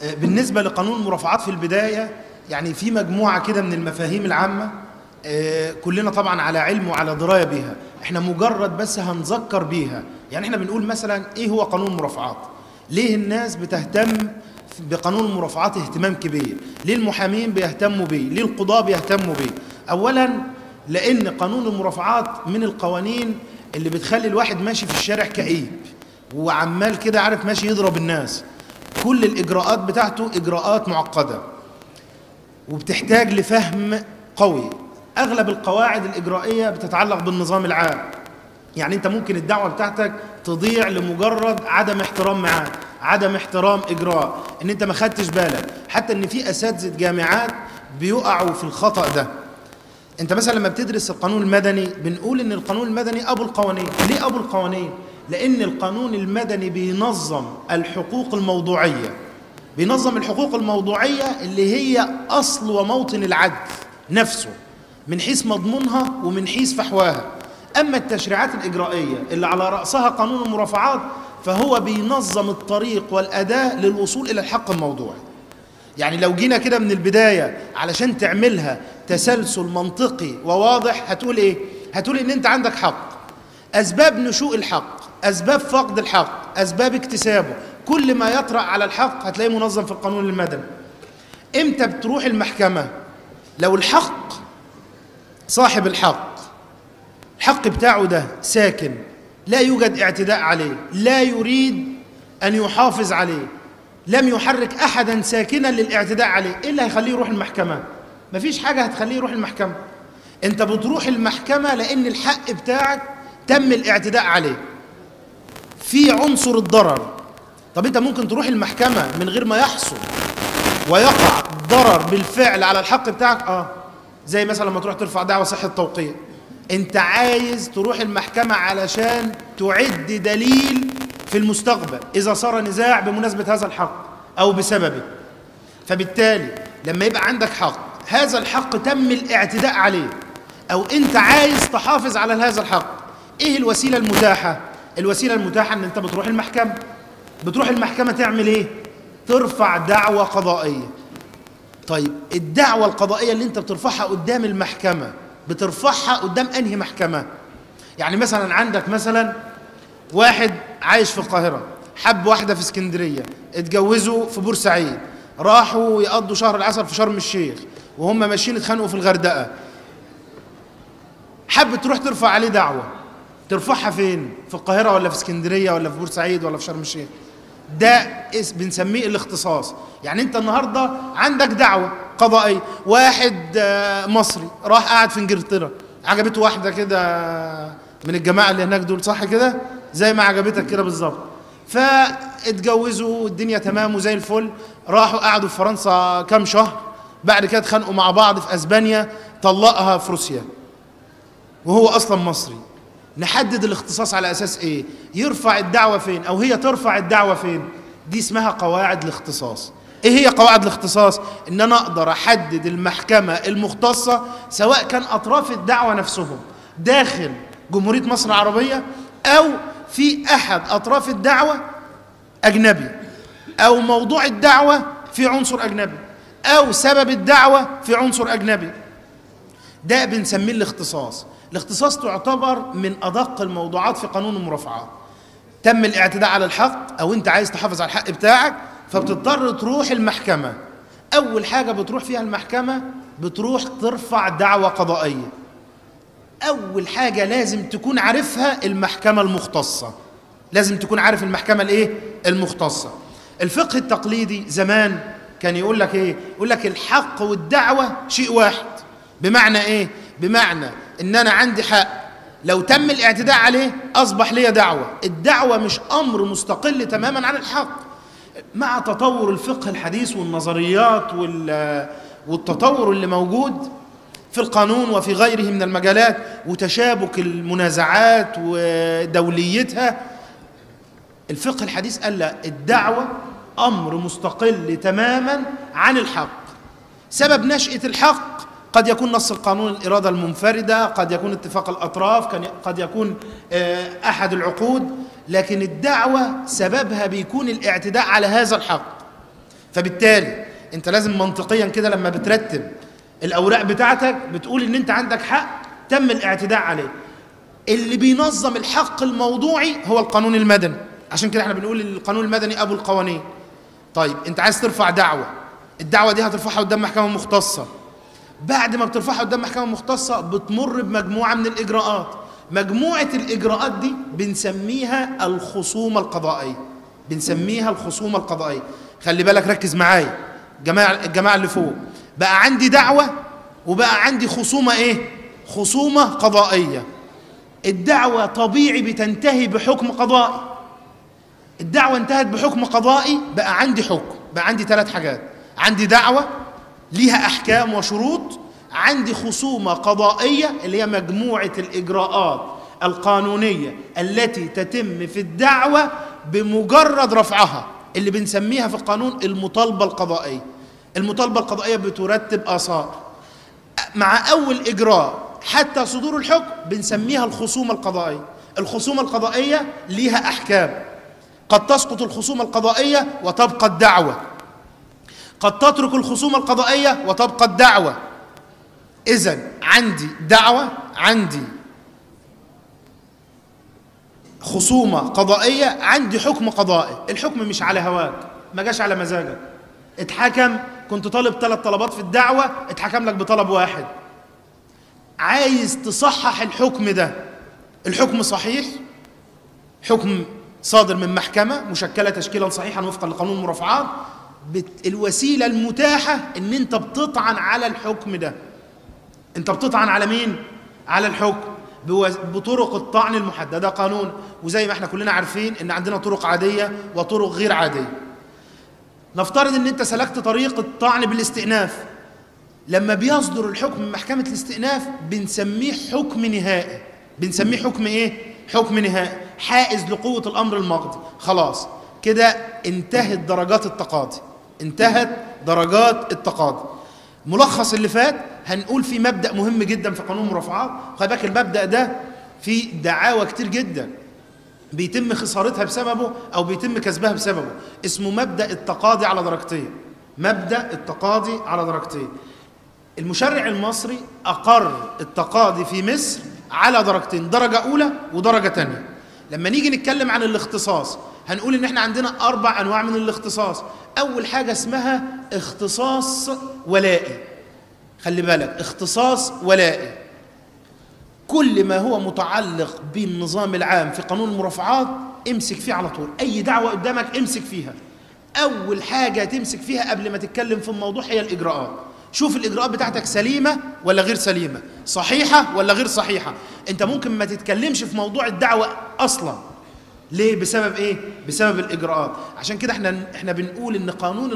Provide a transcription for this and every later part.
بالنسبة لقانون المرافعات في البداية، يعني في مجموعة كده من المفاهيم العامة كلنا طبعا على علم وعلى دراية بيها، احنا مجرد بس هنذكر بيها. يعني احنا بنقول مثلا ايه هو قانون المرافعات؟ ليه الناس بتهتم بقانون المرافعات اهتمام كبير؟ ليه المحامين بيهتموا بيه؟ ليه القضاة بيهتموا بيه؟ اولا لان قانون المرافعات من القوانين اللي بتخلي الواحد ماشي في الشارع كئيب وعمال كده عارف ماشي يضرب الناس. كل الإجراءات بتاعته إجراءات معقدة وبتحتاج لفهم قوي. أغلب القواعد الإجرائية بتتعلق بالنظام العام، يعني أنت ممكن الدعوة بتاعتك تضيع لمجرد عدم احترام معاد، عدم احترام إجراء، إن أنت ما خدتش بالك. حتى إن في أساتذة جامعات بيقعوا في الخطأ ده. أنت مثلا لما بتدرس القانون المدني بنقول إن القانون المدني أبو القوانين. ليه أبو القوانين؟ لأن القانون المدني بينظم الحقوق الموضوعية، بينظم الحقوق الموضوعية اللي هي أصل وموطن العدل نفسه من حيث مضمونها ومن حيث فحواها. أما التشريعات الإجرائية اللي على رأسها قانون المرافعات فهو بينظم الطريق والأداة للوصول إلى الحق الموضوعي. يعني لو جينا كده من البداية علشان تعملها تسلسل منطقي وواضح هتقول إيه؟ هتقول إن أنت عندك حق، أسباب نشوء الحق، أسباب فقد الحق، أسباب اكتسابه، كل ما يطرأ على الحق هتلاقيه منظم في القانون المدني. إمتى بتروح المحكمة؟ لو الحق صاحب الحق بتاعه ده ساكن، لا يوجد اعتداء عليه، لا يريد أن يحافظ عليه، لم يحرك أحدا ساكنا للاعتداء عليه، إيه اللي هيخليه يروح المحكمة؟ مفيش حاجة هتخليه يروح المحكمة. أنت بتروح المحكمة لأن الحق بتاعك تم الاعتداء عليه، في عنصر الضرر. طب أنت ممكن تروح المحكمة من غير ما يحصل ويقع ضرر بالفعل على الحق بتاعك؟ زي مثلا لما تروح ترفع دعوى صحة توقيع، أنت عايز تروح المحكمة علشان تعد دليل في المستقبل إذا صار نزاع بمناسبة هذا الحق أو بسببه. فبالتالي لما يبقى عندك حق، هذا الحق تم الاعتداء عليه، أو أنت عايز تحافظ على هذا الحق، إيه الوسيلة المتاحة؟ الوسيلة المتاحة أن أنت بتروح المحكمة. بتروح المحكمة تعمل إيه؟ ترفع دعوة قضائية. طيب الدعوة القضائية اللي أنت بترفعها قدام المحكمة بترفعها قدام أنهي محكمة؟ يعني مثلا عندك مثلا واحد عايش في القاهرة، حب واحدة في اسكندرية، اتجوزوا في بورسعيد، راحوا يقضوا شهر العسل في شرم الشيخ، وهم ماشيين اتخانقوا في الغردقة. حب تروح ترفع عليه دعوة، ترفعها فين؟ في القاهرة ولا في اسكندرية ولا في بورسعيد ولا في شرم الشيخ؟ ده بنسميه الاختصاص. يعني انت النهاردة عندك دعوة قضائية، واحد مصري راح قاعد في انجلترا، عجبته واحدة كده من الجماعة اللي هناك دول، صح كده؟ زي ما عجبتك كده بالظبط. فاتجوزوا والدنيا تمام وزي الفل، راحوا قعدوا في فرنسا كام شهر، بعد كده اتخانقوا مع بعض في اسبانيا، طلقها في روسيا وهو اصلا مصري. نحدد الاختصاص على اساس ايه؟ يرفع الدعوة فين او هي ترفع الدعوة فين؟ دي اسمها قواعد الاختصاص. ايه هي قواعد الاختصاص؟ ان انا اقدر احدد المحكمة المختصة، سواء كان اطراف الدعوة نفسهم داخل جمهورية مصر العربية او في احد اطراف الدعوة اجنبي، او موضوع الدعوة في عنصر اجنبي، او سبب الدعوة في عنصر اجنبي. ده بنسميه الاختصاص. الاختصاص تعتبر من أدق الموضوعات في قانون المرافعات. تم الاعتداء على الحق أو أنت عايز تحافظ على الحق بتاعك، فبتضطر تروح المحكمة. أول حاجة بتروح فيها المحكمة بتروح ترفع دعوة قضائية. أول حاجة لازم تكون عارفها المحكمة المختصة، لازم تكون عارف المحكمة الإيه؟ المختصة. الفقه التقليدي زمان كان يقول لك إيه؟ يقول لك الحق والدعوة شيء واحد. بمعنى إيه؟ بمعنى إن أنا عندي حق، لو تم الاعتداء عليه أصبح لي دعوة. الدعوة مش أمر مستقل تماما عن الحق. مع تطور الفقه الحديث والنظريات والتطور اللي موجود في القانون وفي غيره من المجالات وتشابك المنازعات ودوليتها، الفقه الحديث قال لا، الدعوة أمر مستقل تماما عن الحق. سبب نشأة الحق قد يكون نص القانون الإرادة المنفردة، قد يكون اتفاق الأطراف، قد يكون أحد العقود، لكن الدعوة سببها بيكون الاعتداء على هذا الحق. فبالتالي انت لازم منطقيا كده لما بترتب الاوراق بتاعتك بتقول ان انت عندك حق تم الاعتداء عليه. اللي بينظم الحق الموضوعي هو القانون المدني، عشان كده احنا بنقول القانون المدني ابو القوانين. طيب انت عايز ترفع دعوة، الدعوة دي هترفعها قدام محكمة مختصة. بعد ما بترفعها قدام محكمة مختصة بتمر بمجموعة من الإجراءات. مجموعة الإجراءات دي بنسميها الخصومة القضائية. بنسميها الخصومة القضائية. خلي بالك، ركز معايا الجماعة اللي فوق. بقى عندي دعوة وبقى عندي خصومة ايه؟ خصومة قضائية. الدعوة طبيعي بتنتهي بحكم قضائي. الدعوة انتهت بحكم قضائي، بقى عندي حكم، بقى عندي 3 حاجات. عندي دعوة ليها أحكام وشروط، عندي خصومة قضائية اللي هي مجموعة الإجراءات القانونية التي تتم في الدعوة بمجرد رفعها، اللي بنسميها في القانون المطالبة القضائية. المطالبة القضائية بترتب آثار. مع أول إجراء حتى صدور الحكم بنسميها الخصومة القضائية. الخصومة القضائية ليها أحكام. قد تسقط الخصومة القضائية وتبقى الدعوة، قد تترك الخصومة القضائية وتبقى الدعوة. إذن عندي دعوة، عندي خصومة قضائية، عندي حكم قضائي. الحكم مش على هواك، ما جاش على مزاجك. اتحكم، كنت طالب 3 طلبات في الدعوة، اتحكم لك بطلب واحد. عايز تصحح الحكم ده، الحكم صحيح، حكم صادر من محكمة مشكلة تشكيلا صحيحا وفقا لقانون المرافعات، الوسيلة المتاحة ان انت بتطعن على الحكم ده. انت بتطعن على مين؟ على الحكم بطرق الطعن المحددة قانون. وزي ما احنا كلنا عارفين ان عندنا طرق عادية وطرق غير عادية. نفترض ان انت سلكت طريق الطعن بالاستئناف. لما بيصدر الحكم من محكمة الاستئناف بنسميه حكم نهائي. بنسميه حكم ايه؟ حكم نهائي حائز لقوة الأمر المقضي. خلاص كده انتهت درجات التقاضي، انتهت درجات التقاضي. ملخص اللي فات هنقول في مبدأ مهم جدا في قانون المرافعات. خلي بالك المبدأ ده في دعاوى كتير جدا بيتم خسارتها بسببه أو بيتم كسبها بسببه. اسمه مبدأ التقاضي على درجتين. مبدأ التقاضي على درجتين. المشرع المصري أقر التقاضي في مصر على درجتين، درجة أولى ودرجة تانية. لما نيجي نتكلم عن الاختصاص هنقول إن احنا عندنا 4 أنواع من الاختصاص. أول حاجة اسمها اختصاص ولائي. خلي بالك، اختصاص ولائي كل ما هو متعلق بالنظام العام في قانون المرافعات امسك فيه على طول. أي دعوة قدامك امسك فيها. أول حاجة تمسك فيها قبل ما تتكلم في الموضوع هي الإجراءات. شوف الإجراءات بتاعتك سليمة ولا غير سليمة، صحيحة ولا غير صحيحة. أنت ممكن ما تتكلمش في موضوع الدعوة أصلا. ليه؟ بسبب إيه؟ بسبب الإجراءات. عشان كده احنا بنقول إن قانون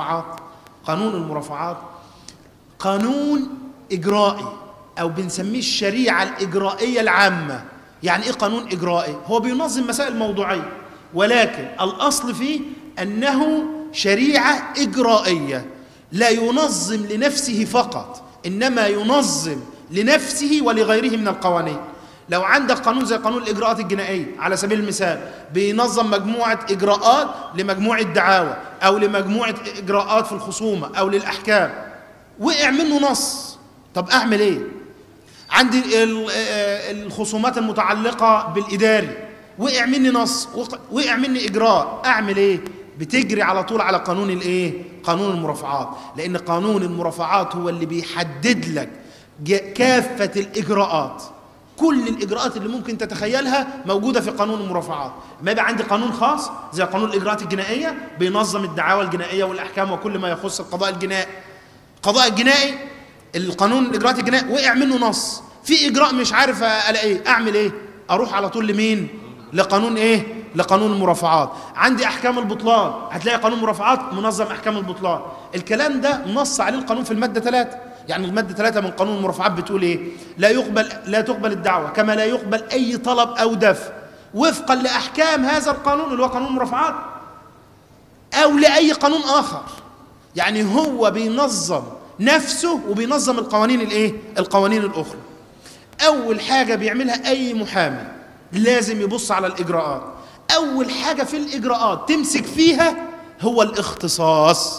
المرافعات قانون إجرائي، أو بنسميه الشريعة الإجرائية العامة. يعني إيه قانون إجرائي؟ هو بينظم مسائل موضوعية، ولكن الأصل فيه أنه شريعة إجرائية. لا ينظم لنفسه فقط، إنما ينظم لنفسه ولغيره من القوانين. لو عندك قانون زي قانون الإجراءات الجنائية على سبيل المثال، بينظم مجموعة إجراءات لمجموعة دعاوى أو لمجموعة إجراءات في الخصومة أو للأحكام، وقع منه نص. طب أعمل إيه؟ عندي الخصومات المتعلقة بالإداري، وقع مني نص، وقع مني إجراء، أعمل إيه؟ بتجري على طول على قانون الايه؟ قانون المرافعات. لان قانون المرافعات هو اللي بيحدد لك كافة الاجراءات. كل الاجراءات اللي ممكن تتخيلها موجودة في قانون المرافعات. ما يبقى عندي قانون خاص زي قانون الاجراءات الجنائية بينظم الدعاوى الجنائية والاحكام وكل ما يخص القضاء الجنائي. القضاء الجنائي، القانون الاجراءات الجنائي وقع منه نص، في اجراء مش عارف الاقيه، اعمل ايه؟ اروح على طول لمين؟ لقانون ايه؟ لقانون المرافعات. عندي احكام البطلان، هتلاقي قانون المرافعات منظم احكام البطلان. الكلام ده نص عليه القانون في الماده 3. يعني الماده 3 من قانون المرافعات بتقول ايه؟ لا تقبل الدعوه كما لا يقبل اي طلب او دفع وفقا لاحكام هذا القانون اللي هو قانون المرافعات او لاي قانون اخر. يعني هو بينظم نفسه وبينظم القوانين الايه؟ القوانين الاخرى. اول حاجه بيعملها اي محامي لازم يبص على الاجراءات. اول حاجه في الاجراءات تمسك فيها هو الاختصاص.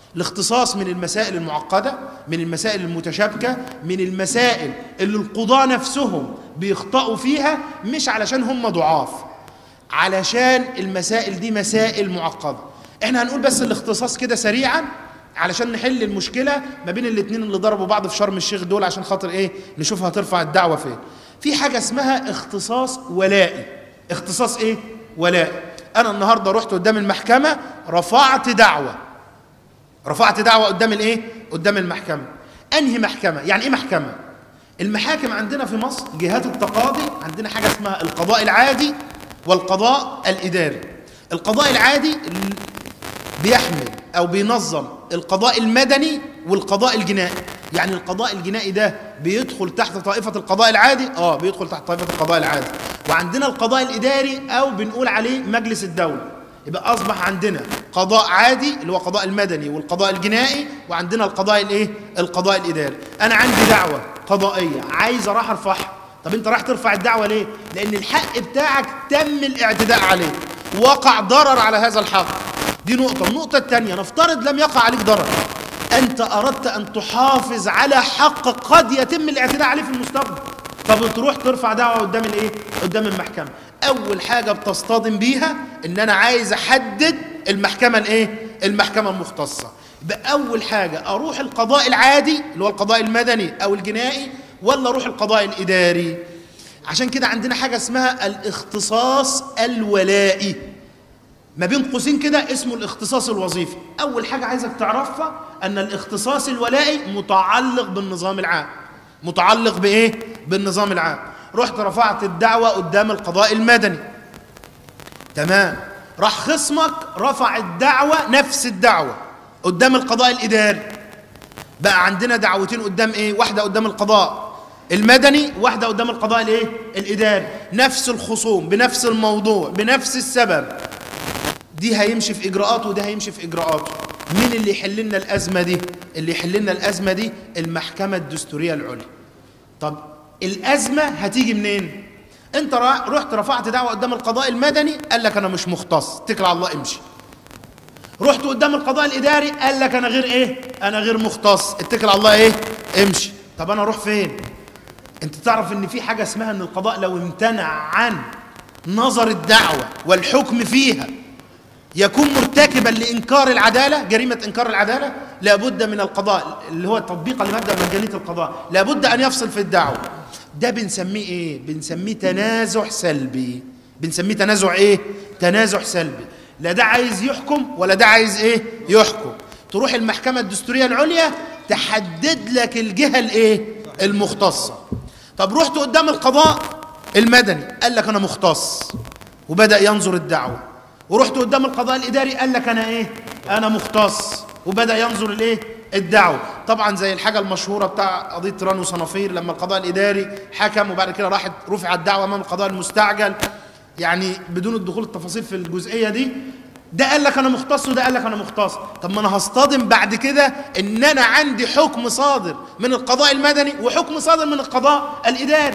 الاختصاص من المسائل المعقدة، من المسائل المتشابكة، من المسائل اللي القضاة نفسهم بيخطئوا فيها، مش علشان هم ضعاف، علشان المسائل دي مسائل معقدة. احنا هنقول بس الاختصاص كده سريعا علشان نحل المشكلة ما بين الاتنين اللي ضربوا بعض في شرم الشيخ دول، عشان خاطر ايه؟ نشوف هترفع الدعوة فين. في حاجة اسمها اختصاص ولائي. اختصاص ايه؟ ولائي. انا النهاردة رحت قدام المحكمة رفعت دعوة. رفعت دعوة قدام الايه؟ قدام المحكمة. انهي محكمة؟ يعني ايه محكمة؟ المحاكم عندنا في مصر جهات التقاضي، عندنا حاجة اسمها القضاء العادي والقضاء الإداري. القضاء العادي بيحمل أو بينظم القضاء المدني والقضاء الجنائي. يعني القضاء الجنائي ده بيدخل تحت طائفة القضاء العادي، بيدخل تحت طائفة القضاء العادي. وعندنا القضاء الإداري أو بنقول عليه مجلس الدولة. يبقى أصبح عندنا قضاء عادي اللي هو القضاء المدني والقضاء الجنائي، وعندنا القضاء الايه؟ القضاء الإداري. أنا عندي دعوة قضائية عايز أروح أرفعها. طب أنت راح ترفع الدعوة ليه؟ لأن الحق بتاعك تم الاعتداء عليه، وقع ضرر على هذا الحق. دي نقطة. النقطة الثانية، نفترض لم يقع عليك ضرر، أنت أردت أن تحافظ على حق قد يتم الاعتداء عليه في المستقبل، فبتروح ترفع دعوة قدام الايه؟ قدام المحكمة. أول حاجة بتصطدم بيها إن أنا عايز أحدد المحكمة الايه؟ المحكمة المختصة. يبقى أول حاجة أروح القضاء العادي اللي هو القضاء المدني أو الجنائي، ولا أروح القضاء الإداري؟ عشان كده عندنا حاجة اسمها الاختصاص الولائي، ما بين قوسين كده اسمه الاختصاص الوظيفي. أول حاجة عايزك تعرفها أن الاختصاص الولائي متعلق بالنظام العام. متعلق بإيه؟ بالنظام العام. رحت رفعت الدعوة قدام القضاء المدني، تمام، راح خصمك رفع الدعوة نفس الدعوة قدام القضاء الإداري. بقى عندنا دعوتين قدام ايه؟ واحدة قدام القضاء المدني، واحدة قدام القضاء الايه؟ الإداري. نفس الخصوم بنفس الموضوع بنفس السبب. دي هيمشي في إجراءاته وده هيمشي في إجراءاته. مين اللي يحل لنا الأزمة دي؟ اللي يحل لنا الأزمة دي المحكمة الدستورية العليا. طب الأزمة هتيجي منين؟ أنت رحت رفعت دعوة قدام القضاء المدني، قال لك أنا مش مختص، اتكل على الله امشي. رحت قدام القضاء الإداري، قال لك أنا غير إيه؟ أنا غير مختص، اتكل على الله إيه؟ امشي. طب أنا أروح فين؟ أنت تعرف إن في حاجة اسمها إن القضاء لو امتنع عن نظر الدعوة والحكم فيها يكون مرتكبا لإنكار العدالة، جريمة إنكار العدالة. لابد من القضاء اللي هو تطبيقا لمبدأ مجانية القضاء، لابد أن يفصل في الدعوة. ده بنسميه إيه؟ بنسميه تنازع سلبي. بنسميه تنازع إيه؟ تنازع سلبي. لا ده عايز يحكم ولا ده عايز إيه؟ يحكم. تروح المحكمة الدستورية العليا تحدد لك الجهة الإيه؟ المختصة. طب رحت قدام القضاء المدني، قال لك أنا مختص وبدأ ينظر الدعوة. ورحت قدام القضاء الإداري، قال لك أنا إيه؟ أنا مختص وبدأ ينظر الإيه؟ الدعوة. طبعا زي الحاجة المشهورة بتاع قضية تيران وصنافير، لما القضاء الإداري حكم وبعد كده راحت رفع الدعوة أمام القضاء المستعجل. يعني بدون الدخول التفاصيل في الجزئية دي، ده قال لك أنا مختص وده قال لك أنا مختص. طب ما أنا هصطدم بعد كده إن أنا عندي حكم صادر من القضاء المدني وحكم صادر من القضاء الإداري.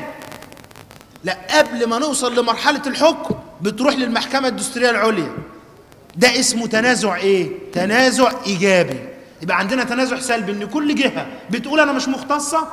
لا، قبل ما نوصل لمرحلة الحكم بتروح للمحكمة الدستورية العليا. ده اسمه تنازع ايه؟ تنازع ايجابي. يبقى عندنا تنازع سلبي ان كل جهة بتقول انا مش مختصة،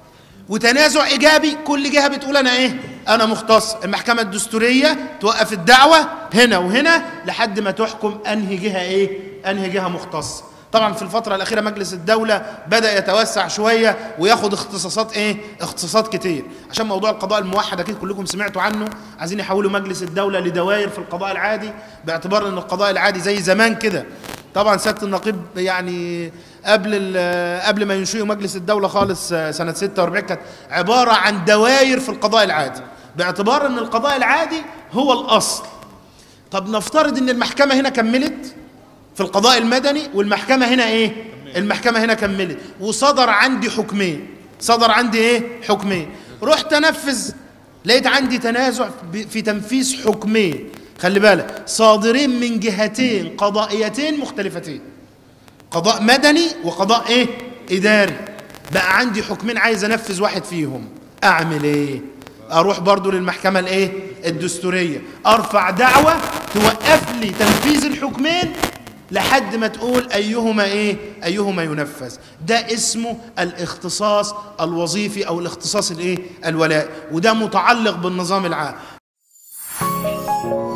وتنازع ايجابي كل جهة بتقول انا ايه؟ انا مختص. المحكمة الدستورية توقف الدعوة هنا وهنا لحد ما تحكم انهي جهة ايه؟ انهي جهة مختصة. طبعا في الفترة الأخيرة مجلس الدولة بدأ يتوسع شوية وياخد اختصاصات ايه؟ اختصاصات كتير، عشان موضوع القضاء الموحد أكيد كلكم سمعتوا عنه. عايزين يحولوا مجلس الدولة لدوائر في القضاء العادي، باعتبار ان القضاء العادي زي زمان كده. طبعا سيادة النقيب يعني قبل ما ينشئوا مجلس الدولة خالص سنة 46 كانت عبارة عن دوائر في القضاء العادي، باعتبار ان القضاء العادي هو الأصل. طب نفترض ان المحكمة هنا كملت في القضاء المدني والمحكمة هنا ايه؟ المحكمة هنا كملت وصدر عندي حكمين. صدر عندي ايه؟ حكمين. رحت انفذ، لقيت عندي تنازع في تنفيذ حكمين، خلي بالك، صادرين من جهتين قضائيتين مختلفتين، قضاء مدني وقضاء ايه؟ إداري. بقى عندي حكمين عايز انفذ واحد فيهم، اعمل ايه؟ اروح برضو للمحكمة الايه؟ الدستورية، ارفع دعوة توقف لي تنفيذ الحكمين لحد ما تقول أيهما إيه؟ أيهما ينفذ. ده اسمه الاختصاص الوظيفي أو الاختصاص الإيه؟ الولائي، وده متعلق بالنظام العام.